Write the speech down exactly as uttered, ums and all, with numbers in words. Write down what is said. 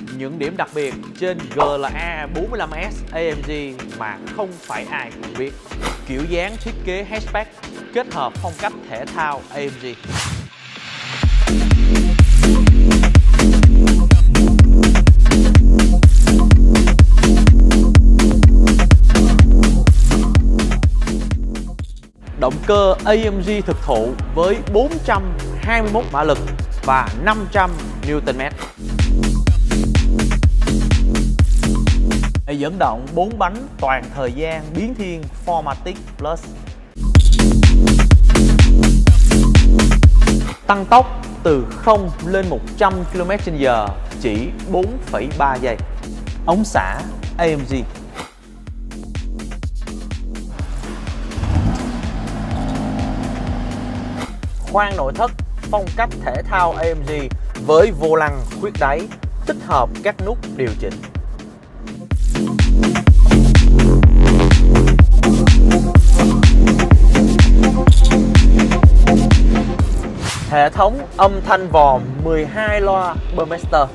Những điểm đặc biệt trên G L A bốn lăm S A M G mà không phải ai cũng biết. Kiểu dáng thiết kế hatchback kết hợp phong cách thể thao A M G. Động cơ A M G thực thụ với bốn trăm hai mươi mốt mã lực và năm trăm Newton mét. Hệ dẫn động bốn bánh toàn thời gian biến thiên four matic Plus. Tăng tốc từ không lên một trăm ki lô mét trên giờ chỉ bốn phẩy ba giây. Ống xả A M G. Khoang nội thất phong cách thể thao A M G với vô lăng khuyết đáy, tích hợp các nút điều chỉnh. Hệ thống âm thanh vòm mười hai loa Burmester.